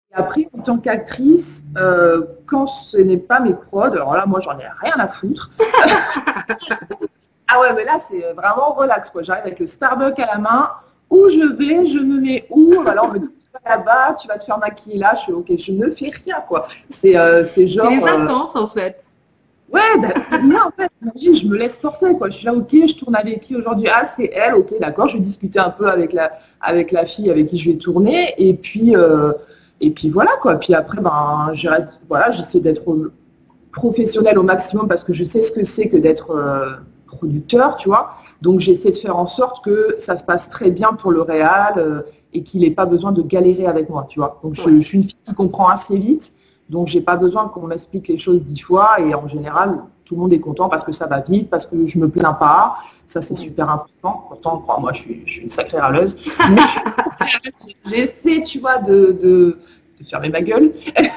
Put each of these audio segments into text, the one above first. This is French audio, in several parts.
Et après, en tant qu'actrice, quand ce n'est pas mes prods, alors là, moi, j'en ai rien à foutre. Ah ouais, mais là, c'est vraiment relax, quoi. J'arrive avec le Starbucks à la main. Où je vais, je me mets où? Alors, on me dit, tu vas là-bas, tu vas te faire maquiller là. Je fais, ok, je ne fais rien, quoi. C'est C'est genre... les vacances, en fait. ouais, ben, moi, en fait, imagine, je me laisse porter, quoi. Je suis là, ok, je tourne avec qui aujourd'hui? Ah, c'est elle, ok, d'accord. Je vais discuter un peu avec la fille avec qui je vais tourner. Et puis voilà, quoi. Puis après, ben, je reste, voilà, j'essaie d'être professionnelle au maximum parce que je sais ce que c'est que d'être producteur, tu vois. Donc j'essaie de faire en sorte que ça se passe très bien pour le réal et qu'il n'ait pas besoin de galérer avec moi, tu vois. Donc je suis une fille qui comprend assez vite, donc j'ai pas besoin qu'on m'explique les choses 10 fois et en général tout le monde est content parce que ça va vite, parce que je me plains pas. Ça c'est super important. Pourtant, crois-moi, je suis une sacrée râleuse. Mais j'essaie, tu vois, de fermer ma gueule.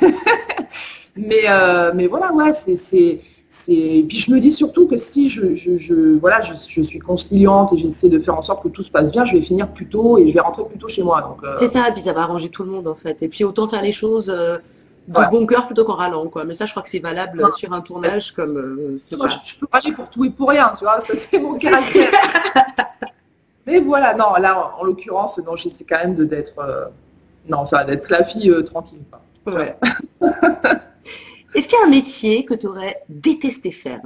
Mais voilà, ouais, puis je me dis surtout que si voilà, je suis conciliante et j'essaie de faire en sorte que tout se passe bien, je vais finir plus tôt et je vais rentrer plus tôt chez moi. Donc, C'est ça, et puis ça va arranger tout le monde, en fait. Et puis autant faire les choses de ouais. bon cœur plutôt qu'en râlant, quoi. Mais ça, je crois que c'est valable Non, sur un tournage comme c'est moi, ça. je peux aller pour tout et pour rien, tu vois, ça c'est mon caractère. Mais voilà, non, là, en l'occurrence, non, j'essaie quand même d'être, non, ça va d'être la fille tranquille, quoi. Ouais. Est-ce qu'il y a un métier que tu aurais détesté faire?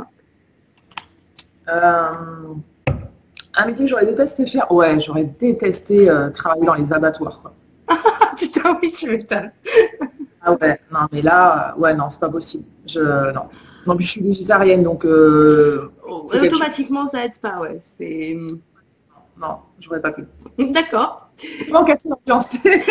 Euh, un métier que j'aurais détesté faire, ouais, j'aurais détesté travailler dans les abattoirs, quoi. Ah putain, oui, tu m'étonnes. Ah ouais, non, mais là, ouais, non, c'est pas possible. Non. Non, puis je suis végétarienne, donc Oh, c'est quelque chose. automatiquement, ça aide pas, ouais. C'est... Non, j'aurais pas pu. D'accord. Comment casser l'ambiance?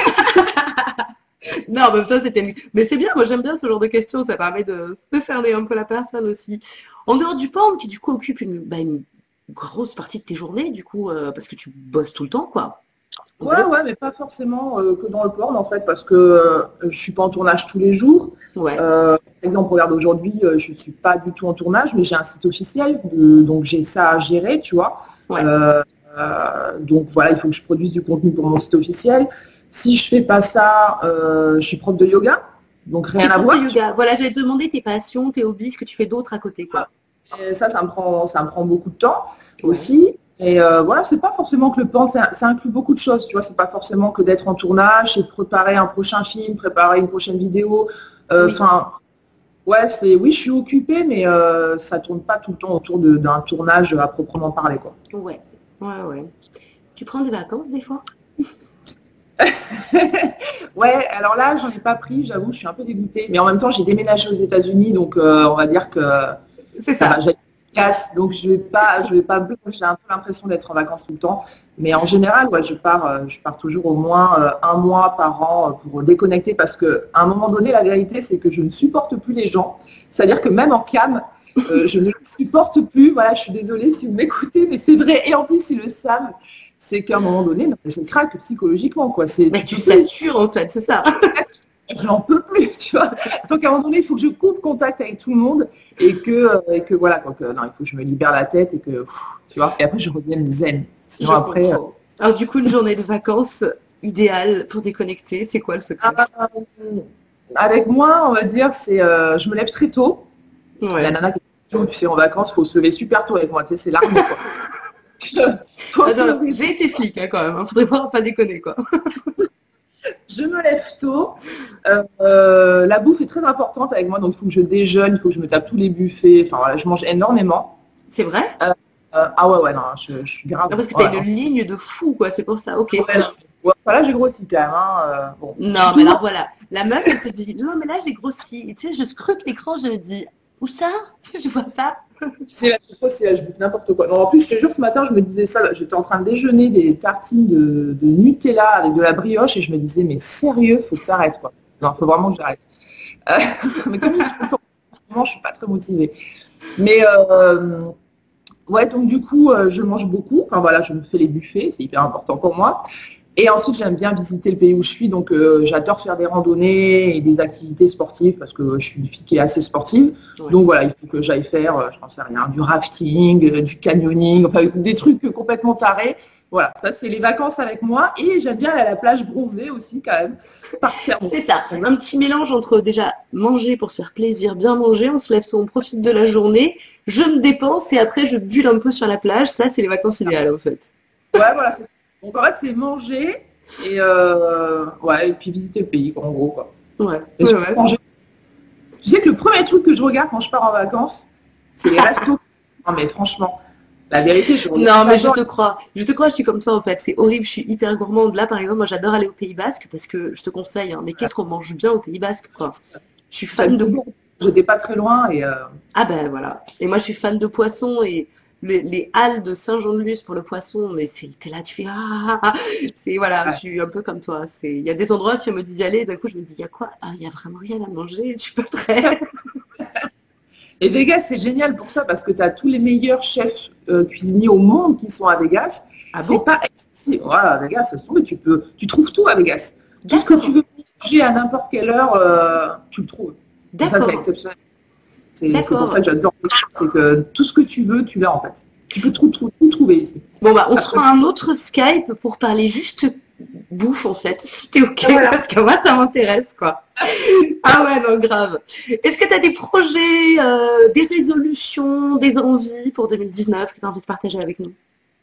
Non, en même temps, mais c'est bien, moi j'aime bien ce genre de questions, ça permet de cerner un peu la personne aussi. En dehors du porn, qui du coup occupe une grosse partie de tes journées, du coup, parce que tu bosses tout le temps, quoi. En Ouais, gros. ouais, mais pas forcément que dans le porn, en fait, parce que je suis pas en tournage tous les jours. Ouais. Par exemple, regarde, aujourd'hui, je suis pas du tout en tournage, mais j'ai un site officiel, donc j'ai ça à gérer, tu vois. Ouais. Donc voilà, il faut que je produise du contenu pour mon site officiel. Si je fais pas ça, je suis prof de yoga, donc T'es rien à prof de voir. yoga. Voilà, j'allais te demander tes passions, tes hobbies, ce que tu fais d'autre à côté, quoi. Et ça me prend beaucoup de temps Ouais. aussi. Et voilà, c'est pas forcément que le plan, ça inclut beaucoup de choses, tu vois. C'est pas forcément que d'être en tournage, c'est de préparer un prochain film, préparer une prochaine vidéo. Oui. Enfin, ouais, oui, je suis occupée, mais ça tourne pas tout le temps autour d'un tournage à proprement parler, quoi. Ouais. Ouais, ouais. Tu prends des vacances des fois? Ouais, alors là, j'en ai pas pris, j'avoue, je suis un peu dégoûtée. Mais en même temps, j'ai déménagé aux États-Unis, donc on va dire que C'est ça ça. va, j'ai une casse, donc je vais pas me plaindre, j'ai un peu l'impression d'être en vacances tout le temps. Mais en général, ouais, je pars toujours au moins un mois par an pour déconnecter parce que à un moment donné, la vérité, c'est que je ne supporte plus les gens. C'est-à-dire que même en cam, je ne les supporte plus. Voilà, je suis désolée si vous m'écoutez, mais c'est vrai. Et en plus, ils le savent. C'est qu'à un moment donné, non, je craque psychologiquement, quoi. Mais tu satures en fait, c'est ça. Je n'en peux plus, tu vois. Donc à un moment donné, il faut que je coupe contact avec tout le monde et que voilà, donc, non, il faut que je me libère la tête et que, tu vois, et après je revienne zen. Sinon Je après, comprends. Alors du coup, une journée de vacances idéale pour déconnecter, c'est quoi le secret? avec moi, on va dire, c'est, je me lève très tôt. Ouais. La nana qui est tôt, tu sais, en vacances, il faut se lever super tôt avec moi, tu sais, c'est l'armée, quoi. Faut se Attends, lever. j'ai été flic hein, quand même, hein. Faudrait pas déconner quoi. Je me lève tôt. La bouffe est très importante avec moi, donc il faut que je déjeune, il faut que je me tape tous les buffets. Enfin voilà, je mange énormément. C'est vrai? Ah ouais, ouais, non, je suis grave. Ah, parce que Ouais, t'as une ligne de fou quoi, c'est pour ça, ok. ouais, non. Ouais, voilà, j'ai grossi quand même. Bon. Non, mais alors voilà, la meuf elle te dit, non mais là j'ai grossi. Et tu sais, je scrute l'écran, je me dis, où ça? Je vois pas. C'est là, je bouffe n'importe quoi. Non, en plus, je te jure, ce matin, je me disais ça. J'étais en train de déjeuner des tartines de Nutella avec de la brioche et je me disais, mais sérieux, faut que t'arrêtes, quoi. Non, faut vraiment que j'arrête. Euh, mais comme je suis en ce moment, je suis pas très motivée. Mais ouais, donc du coup, je mange beaucoup. Enfin voilà, je me fais les buffets, c'est hyper important pour moi. Et ensuite, j'aime bien visiter le pays où je suis, donc j'adore faire des randonnées et des activités sportives parce que je suis une fille qui est assez sportive. Ouais. Donc voilà, il faut que j'aille faire, je n'en sais rien, du rafting, du canyoning, enfin des trucs complètement tarés Voilà, ça c'est les vacances avec moi et j'aime bien aller à la plage bronzée aussi quand même. Par terre. C'est ça, un petit mélange entre déjà manger pour se faire plaisir, bien manger, on se lève tôt, on profite de la journée, je me dépense et après je bulle un peu sur la plage. Ça, c'est les vacances idéales en fait. Ouais, voilà, c'est ça. Donc en fait, c'est manger et, ouais, et puis visiter le pays, quoi, en gros. Quoi. Ouais. Et manger. Tu sais que le premier truc que je regarde quand je pars en vacances, c'est les restos. Non mais franchement. La vérité, non, mais je te crois, je suis comme toi en fait, c'est horrible, je suis hyper gourmande. Là, par exemple, moi j'adore aller au Pays Basque parce que je te conseille, hein, mais qu'est-ce qu'on mange bien au Pays Basque, quoi. Je suis fan de... J'étais pas très loin et... Ah ben voilà, et moi je suis fan de poissons et les halles de Saint-Jean-de-Luz pour le poisson, mais t'es là, tu fais c'est voilà, je suis un peu comme toi. Il y a des endroits, si on me dit d'y aller, d'un coup je me dis, il y a quoi? Ah, il y a vraiment rien à manger, je suis pas prête. Et Vegas, c'est génial pour ça parce que tu as tous les meilleurs chefs cuisiniers au monde qui sont à Vegas. Ah c'est bon? pas excessif. Voilà, Vegas, ça se trouve, tu trouves tout à Vegas. Tout ce que tu veux manger à n'importe quelle heure, tu le trouves. Et ça, c'est exceptionnel. C'est pour ça que j'adore Vegas, c'est que tout ce que tu veux, tu l'as en fait. Tu peux tout trouver ici. Bon bah, on se fera un autre Skype pour parler juste bouffe en fait, si t'es ok, parce que moi ça m'intéresse quoi. Ah ouais, non, grave. Est-ce que tu as des projets, des résolutions, des envies pour 2019 que tu as envie de partager avec nous?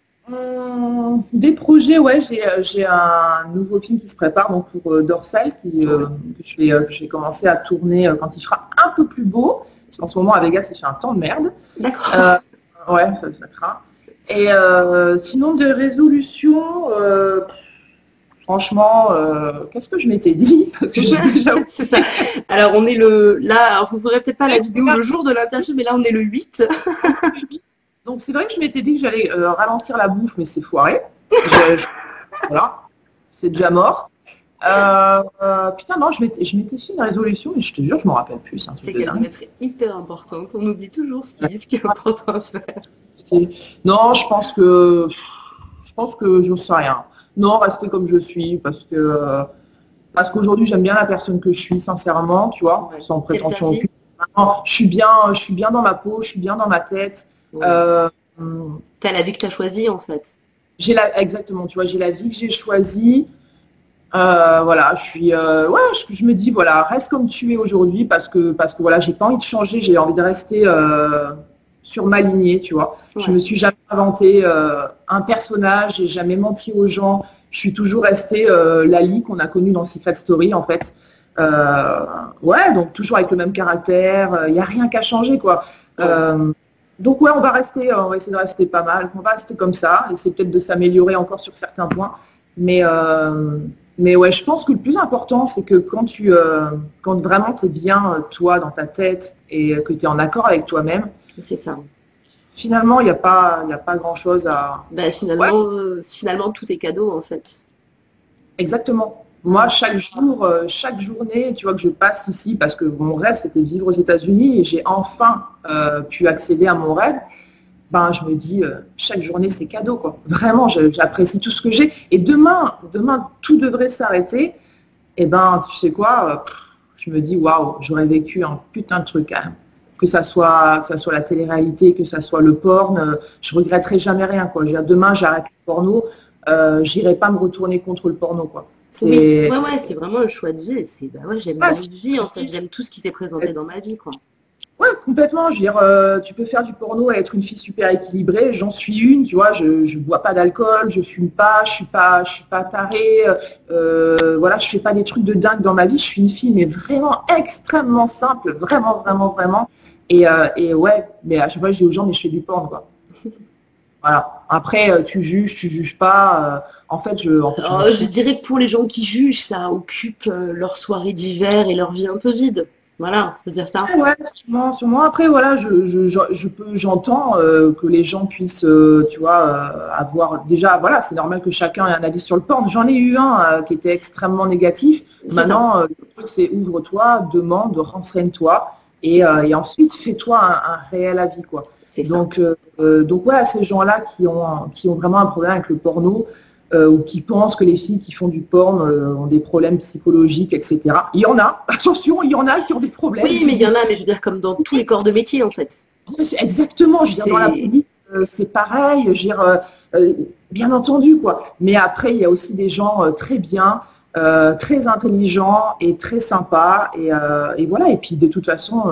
Des projets, ouais, j'ai un nouveau film qui se prépare donc pour Dorsal, que je vais commencer à tourner quand il fera un peu plus beau, parce qu'en ce moment à Vegas il fait un temps de merde. D'accord. Ouais, ça craint. Et sinon des résolutions... Franchement, qu'est-ce que je m'étais dit? Parce que j'ai déjà oublié. C'est ça. Alors, on est là, vous ne verrez peut-être pas la vidéo le jour de l'interview, mais là, on est le 8. Donc, c'est vrai que je m'étais dit que j'allais ralentir la bouffe, mais c'est foiré. Voilà, c'est déjà mort. Putain, non, je m'étais fait une résolution, mais je te jure, je ne m'en rappelle plus. C'est qu'elle doit être hyper importante. On oublie toujours ce qui est important à faire. Non, je pense que je ne sais rien. Non, rester comme je suis parce qu'aujourd'hui j'aime bien la personne que je suis sincèrement, tu vois, sans prétention aucune. Je suis bien dans ma peau, je suis bien dans ma tête. Ouais. T'as la vie que tu as choisie en fait. Exactement, tu vois, j'ai la vie que j'ai choisie. Voilà, je me dis voilà, reste comme tu es aujourd'hui parce que voilà, j'ai pas envie de changer, j'ai envie de rester sur ma lignée, tu vois. Ouais. Je me suis jamais inventé un personnage, j'ai jamais menti aux gens. Je suis toujours restée Lali qu'on a connue dans Secret Story, en fait. Ouais, donc toujours avec le même caractère. Il n'y a rien qu'à changer, quoi. Donc ouais, on va essayer de rester pas mal. On va rester comme ça, essayer peut-être de s'améliorer encore sur certains points. Mais ouais, je pense que le plus important, c'est que quand vraiment tu es bien, toi, dans ta tête, et que tu es en accord avec toi-même, c'est ça. Finalement, il n'y a pas grand-chose à... Ben, finalement, tout est cadeau, en fait. Exactement. Moi, chaque journée, tu vois, que je passe ici, parce que mon rêve, c'était de vivre aux États-Unis, et j'ai enfin pu accéder à mon rêve, ben, je me dis, chaque journée, c'est cadeau, quoi. Vraiment, j'apprécie tout ce que j'ai. Et demain, tout devrait s'arrêter. Et ben, tu sais quoi, je me dis, waouh, j'aurais vécu un putain de truc, quand même. Que ça soit la télé-réalité, que ça soit le porn, je regretterai jamais rien, quoi. Demain, j'arrête le porno, j'irai pas me retourner contre le porno, quoi. Ouais, c'est vraiment un choix de vie. J'aime ma vie, en fait. J'aime tout ce qui s'est présenté dans ma vie, quoi. Ouais, complètement. Je veux dire, tu peux faire du porno et être une fille super équilibrée. J'en suis une, tu vois. Je bois pas d'alcool, je fume pas, je suis pas tarée. Voilà, je fais pas des trucs de dingue dans ma vie. Je suis une fille, mais vraiment extrêmement simple, vraiment, vraiment, vraiment. Et ouais, mais à chaque fois, je dis aux gens, mais je fais du porn, quoi. Voilà. Après, tu juges pas. En fait, je dirais que pour les gens qui jugent, ça occupe leur soirée d'hiver et leur vie un peu vide. Voilà, faut dire ça. Ouais, sûrement. Après, voilà, j'entends que les gens puissent, tu vois, avoir déjà, voilà, c'est normal que chacun ait un avis sur le porn. J'en ai eu un qui était extrêmement négatif. Maintenant, le truc, c'est ouvre-toi, demande, renseigne-toi, et ensuite fais-toi un réel avis, quoi. Donc ouais, ces gens-là qui ont vraiment un problème avec le porno. Ou qui pensent que les filles qui font du porn ont des problèmes psychologiques, etc. Il y en a, attention, il y en a qui ont des problèmes. Oui, mais il y en a, mais je veux dire comme dans tous les corps de métier, en fait. Exactement, je veux dire, dans la police, c'est pareil. Je veux dire, Bien entendu, quoi. Mais après, il y a aussi des gens très bien, très intelligents et très sympas. Et voilà. Et puis, de toute façon,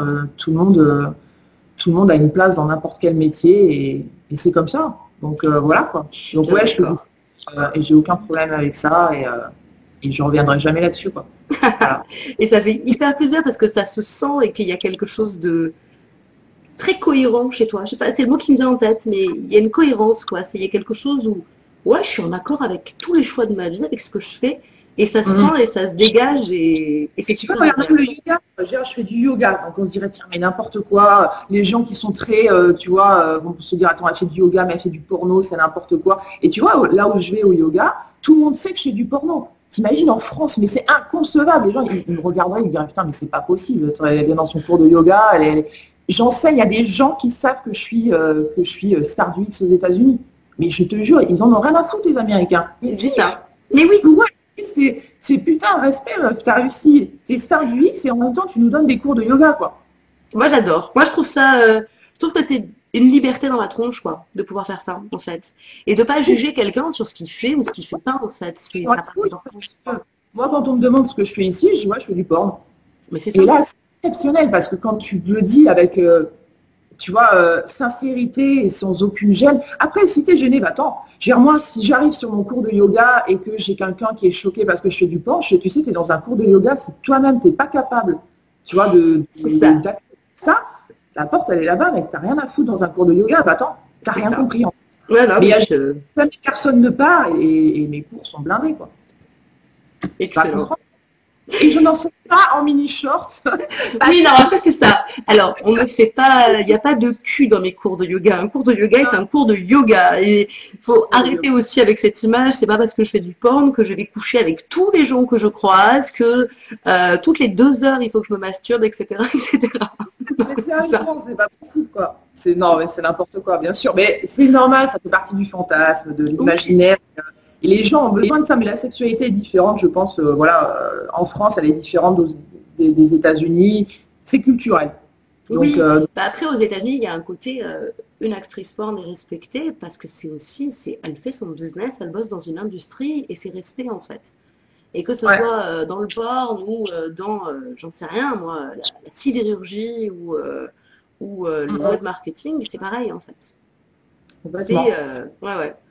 tout le monde a une place dans n'importe quel métier et c'est comme ça. Donc, voilà, quoi. Donc, ouais, et j'ai aucun problème avec ça et je reviendrai jamais là-dessus, quoi. Voilà. Et ça fait hyper plaisir parce que ça se sent et qu'il y a quelque chose de très cohérent chez toi. Je sais pas, c'est le mot qui me vient en tête, mais il y a une cohérence, quoi. Il y a quelque chose où, ouais, je suis en accord avec tous les choix de ma vie, avec ce que je fais, et ça se sent et ça se dégage, et c'est Tu vois, super regarde même le agréable. yoga. Je fais du yoga, donc on se dirait, tiens, mais n'importe quoi. Les gens qui sont très, tu vois, vont se dire, attends, elle fait du yoga, mais elle fait du porno, c'est n'importe quoi. Et tu vois, là où je vais au yoga, tout le monde sait que je fais du porno. T'imagines en France, mais c'est inconcevable. Les gens, ils me regarderaient, ils me diraient, putain, mais c'est pas possible. Elle vient dans son cours de yoga. J'enseigne à des gens qui savent que je suis star du X aux États-Unis. Mais je te jure, ils en ont rien à foutre, les Américains. Ils C'est kiffent. ça. Mais oui, Ouais, c'est putain, respect, tu as réussi. T'es star du X et en même temps, tu nous donnes des cours de yoga, quoi. moi j'adore. Moi je trouve ça, je trouve que c'est une liberté dans la tronche, quoi, de pouvoir faire ça, en fait. Et de pas juger quelqu'un sur ce qu'il fait ou ce qu'il fait pas, en fait. C'est Ouais, ça part oui, d'importance. moi, quand on me demande ce que je fais ici, je dis, ouais, je fais du porn. Mais c'est Et ça. là, c'est exceptionnel parce que quand tu le dis avec, tu vois, sincérité et sans aucune gêne. Après, si t'es gêné, bah attends. Je veux dire, moi, si j'arrive sur mon cours de yoga et que j'ai quelqu'un qui est choqué parce que je fais du porn, tu sais, t'es dans un cours de yoga, si toi-même t'es pas capable, tu vois, C'est ça. d'accepter ça, la porte, elle est là-bas, mec, t'as rien à foutre dans un cours de yoga, bah attends, t'as C'est rien ça. compris. Ouais, non, Mais il y mais a jamais personne ne part et mes cours sont blindés, quoi. Pas excellent. comprendre. Et je n'en sais pas en mini-short. Oui, non, ça c'est ça. Alors, on ne fait pas, il n'y a pas de cul dans mes cours de yoga. Un cours de yoga est un cours de yoga. Et il faut arrêter aussi avec cette image. C'est pas parce que je fais du porn que je vais coucher avec tous les gens que je croise, que toutes les 2 heures il faut que je me masturbe, etc., etc. Non, Mais c'est ça. sérieusement, c'est pas possible, quoi. Non, mais c'est n'importe quoi, bien sûr. Mais c'est normal, ça fait partie du fantasme, de Oui, l'imaginaire. Et les gens ont besoin de ça, mais la sexualité est différente, je pense. Voilà, en France, elle est différente des États-Unis. C'est culturel. Donc, oui. Bah, après, aux États-Unis, il y a un côté, une actrice porn est respectée parce que c'est aussi, elle fait son business, elle bosse dans une industrie et c'est respect en fait. Et que ce ouais, soit dans le porn ou dans, j'en sais rien, moi, la sidérurgie ou le web marketing, c'est pareil en fait. C'est, complètement. ouais, ouais.